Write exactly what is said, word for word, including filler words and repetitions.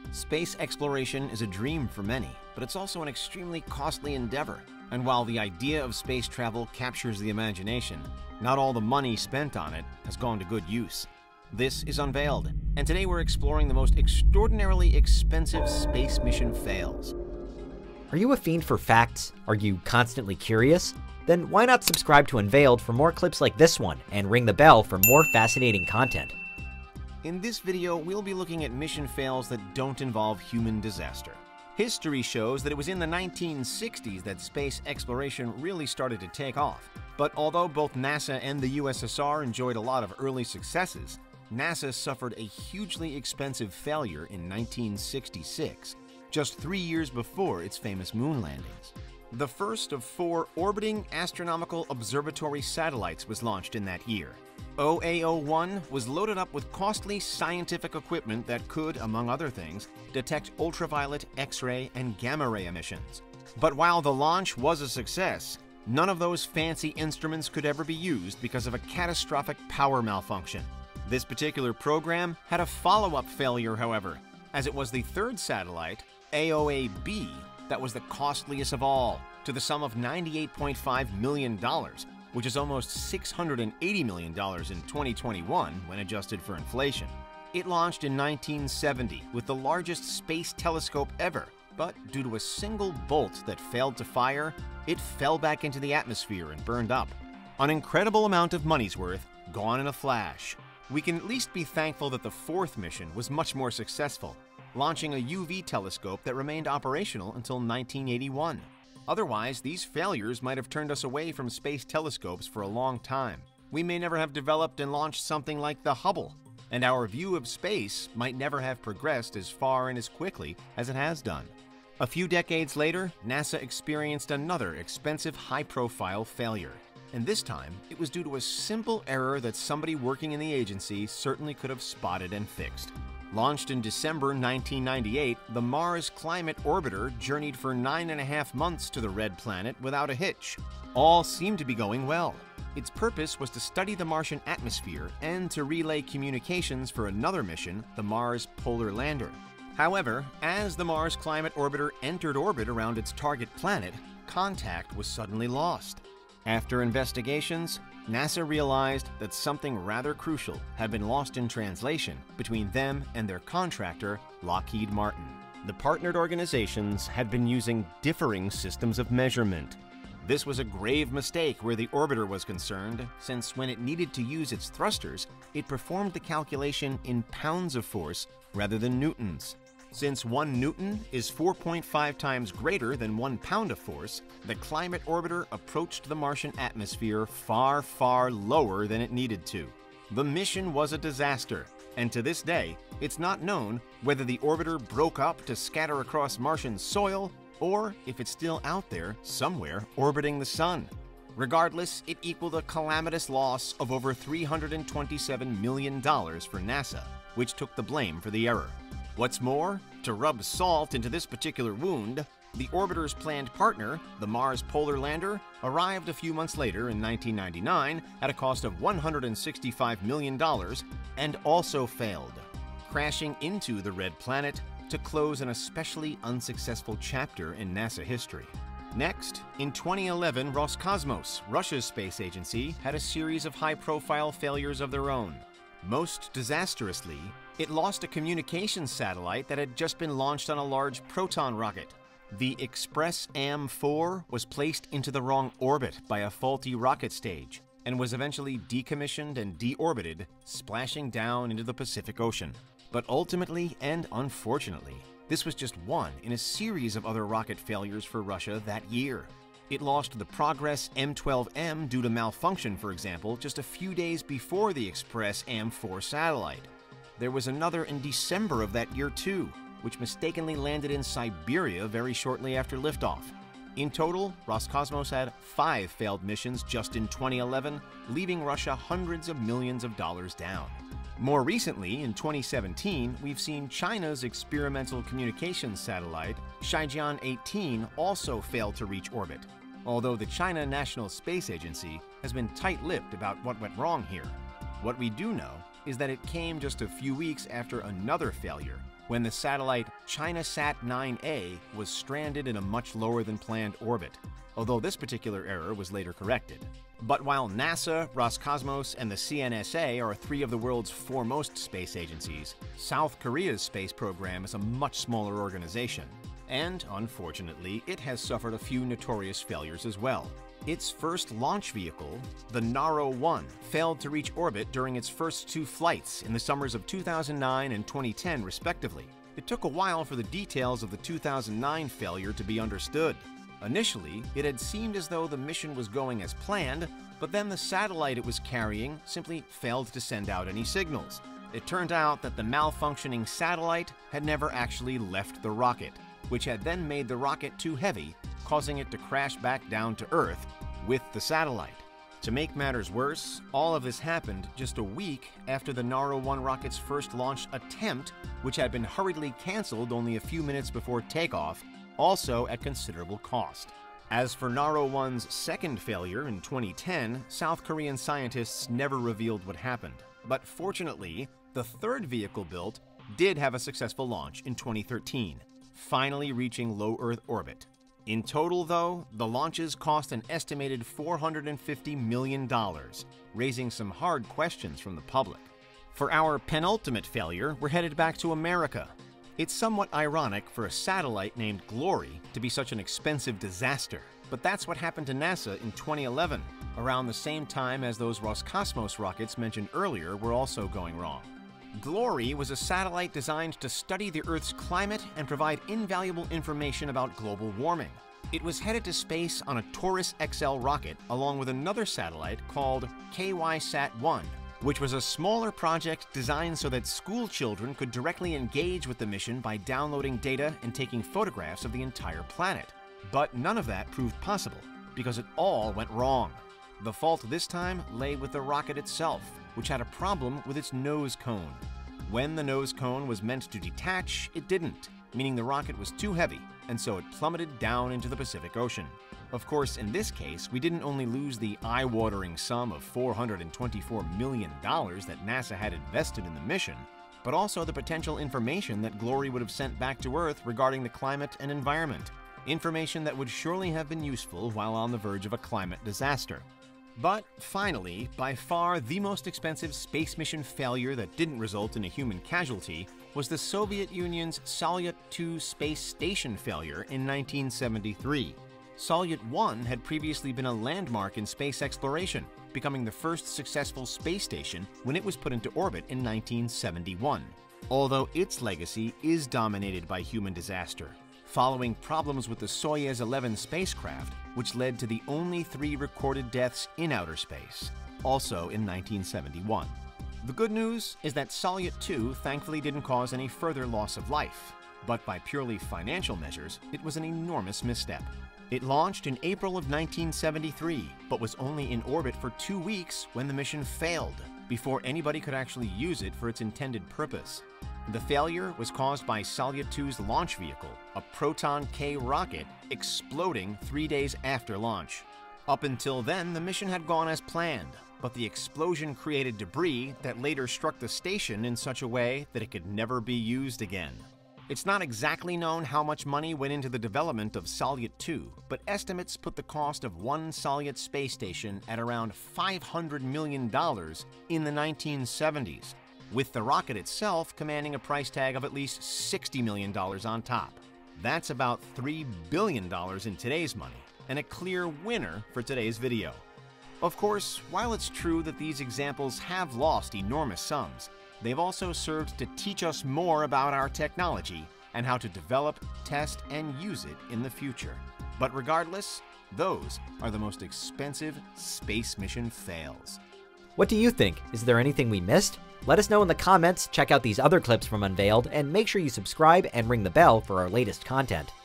Space exploration is a dream for many, but it's also an extremely costly endeavor. And while the idea of space travel captures the imagination, not all the money spent on it has gone to good use. This is Unveiled, and today we're exploring the most extraordinarily expensive space mission fails. Are you a fiend for facts? Are you constantly curious? Then why not subscribe to Unveiled for more clips like this one and ring the bell for more fascinating content. In this video, we'll be looking at mission fails that don't involve human disaster. History shows that it was in the nineteen sixties that space exploration really started to take off. But although both NASA and the U S S R enjoyed a lot of early successes, NASA suffered a hugely expensive failure in nineteen sixty-six, just three years before its famous moon landings. The first of four orbiting Astronomical Observatory satellites was launched in that year. O A O one was loaded up with costly scientific equipment that could, among other things, detect ultraviolet, X-ray, and gamma-ray emissions. But while the launch was a success, none of those fancy instruments could ever be used because of a catastrophic power malfunction. This particular program had a follow-up failure, however, as it was the third satellite, A O A B, that was the costliest of all, to the sum of ninety-eight point five million dollars, which is almost six hundred eighty million dollars in twenty twenty-one when adjusted for inflation. It launched in nineteen seventy with the largest space telescope ever, but due to a single bolt that failed to fire, it fell back into the atmosphere and burned up. An incredible amount of money's worth gone in a flash. We can at least be thankful that the fourth mission was much more successful, launching a U V telescope that remained operational until nineteen eighty-one. Otherwise, these failures might have turned us away from space telescopes for a long time. We may never have developed and launched something like the Hubble, and our view of space might never have progressed as far and as quickly as it has done. A few decades later, NASA experienced another expensive, high-profile failure. And this time, it was due to a simple error that somebody working in the agency certainly could have spotted and fixed. Launched in December nineteen ninety-eight, the Mars Climate Orbiter journeyed for nine and a half months to the Red Planet without a hitch. All seemed to be going well. Its purpose was to study the Martian atmosphere and to relay communications for another mission, the Mars Polar Lander. However, as the Mars Climate Orbiter entered orbit around its target planet, contact was suddenly lost. After investigations, NASA realized that something rather crucial had been lost in translation between them and their contractor, Lockheed Martin. The partnered organizations had been using differing systems of measurement. This was a grave mistake where the orbiter was concerned, since when it needed to use its thrusters, it performed the calculation in pounds of force rather than newtons. Since one newton is four point five times greater than one pound of force, the climate orbiter approached the Martian atmosphere far, far lower than it needed to. The mission was a disaster, and to this day, it's not known whether the orbiter broke up to scatter across Martian soil or if it's still out there somewhere orbiting the sun. Regardless, it equaled a calamitous loss of over three hundred twenty-seven million dollars for NASA, which took the blame for the error. What's more, to rub salt into this particular wound, the orbiter's planned partner, the Mars Polar Lander, arrived a few months later in nineteen ninety-nine at a cost of one hundred sixty-five million dollars and also failed, crashing into the Red Planet to close an especially unsuccessful chapter in NASA history. Next, in twenty eleven, Roscosmos, Russia's space agency, had a series of high-profile failures of their own. Most disastrously, it lost a communications satellite that had just been launched on a large Proton rocket. The Express A M four was placed into the wrong orbit by a faulty rocket stage and was eventually decommissioned and deorbited, splashing down into the Pacific Ocean. But ultimately and unfortunately, this was just one in a series of other rocket failures for Russia that year. It lost the Progress M twelve M due to malfunction, for example, just a few days before the Express A M four satellite. There was another in December of that year too, which mistakenly landed in Siberia very shortly after liftoff. In total, Roscosmos had five failed missions just in twenty eleven, leaving Russia hundreds of millions of dollars down. More recently, in twenty seventeen, we've seen China's experimental communications satellite, Shijian eighteen, also fail to reach orbit, although the China National Space Agency has been tight-lipped about what went wrong here. What we do know is that it came just a few weeks after another failure, when the satellite ChinaSat nine A was stranded in a much lower than planned orbit, although this particular error was later corrected. But while NASA, Roscosmos, and the C N S A are three of the world's foremost space agencies, South Korea's space program is a much smaller organization. And, unfortunately, it has suffered a few notorious failures as well. Its first launch vehicle, the Naro one, failed to reach orbit during its first two flights in the summers of two thousand nine and twenty ten, respectively. It took a while for the details of the two thousand nine failure to be understood. Initially, it had seemed as though the mission was going as planned, but then the satellite it was carrying simply failed to send out any signals. It turned out that the malfunctioning satellite had never actually left the rocket, which had then made the rocket too heavy, causing it to crash back down to Earth with the satellite. To make matters worse, all of this happened just a week after the Naro one rocket's first launch attempt, which had been hurriedly canceled only a few minutes before takeoff, also at considerable cost. As for Naro one's second failure in twenty ten, South Korean scientists never revealed what happened. But fortunately, the third vehicle built did have a successful launch in twenty thirteen, finally reaching low Earth orbit. In total, though, the launches cost an estimated four hundred fifty million dollars, raising some hard questions from the public. For our penultimate failure, we're headed back to America. It's somewhat ironic for a satellite named Glory to be such an expensive disaster, but that's what happened to NASA in twenty eleven, around the same time as those Roscosmos rockets mentioned earlier were also going wrong. Glory was a satellite designed to study the Earth's climate and provide invaluable information about global warming. It was headed to space on a Taurus X L rocket along with another satellite called K Y SAT one, which was a smaller project designed so that school children could directly engage with the mission by downloading data and taking photographs of the entire planet. But none of that proved possible, because it all went wrong. The fault this time lay with the rocket itself, which had a problem with its nose cone. When the nose cone was meant to detach, it didn't, meaning the rocket was too heavy, and so it plummeted down into the Pacific Ocean. Of course, in this case, we didn't only lose the eye-watering sum of four hundred twenty-four million dollars that NASA had invested in the mission, but also the potential information that Glory would have sent back to Earth regarding the climate and environment, information that would surely have been useful while on the verge of a climate disaster. But finally, by far the most expensive space mission failure that didn't result in a human casualty was the Soviet Union's Salyut two space station failure in nineteen seventy-three. Salyut one had previously been a landmark in space exploration, becoming the first successful space station when it was put into orbit in nineteen seventy-one. Although its legacy is dominated by human disaster, following problems with the Soyuz eleven spacecraft, which led to the only three recorded deaths in outer space, also in nineteen seventy-one. The good news is that Salyut two thankfully didn't cause any further loss of life, but by purely financial measures, it was an enormous misstep. It launched in April of nineteen seventy-three, but was only in orbit for two weeks when the mission failed, before anybody could actually use it for its intended purpose. The failure was caused by Salyut two's launch vehicle, a Proton K rocket, exploding three days after launch. Up until then, the mission had gone as planned, but the explosion created debris that later struck the station in such a way that it could never be used again. It's not exactly known how much money went into the development of Salyut two, but estimates put the cost of one Salyut space station at around five hundred million dollars in the nineteen seventies, with the rocket itself commanding a price tag of at least sixty million dollars on top. That's about three billion dollars in today's money, and a clear winner for today's video. Of course, while it's true that these examples have lost enormous sums, they've also served to teach us more about our technology and how to develop, test, and use it in the future. But regardless, those are the most expensive space mission fails. What do you think? Is there anything we missed? Let us know in the comments, check out these other clips from Unveiled, and make sure you subscribe and ring the bell for our latest content.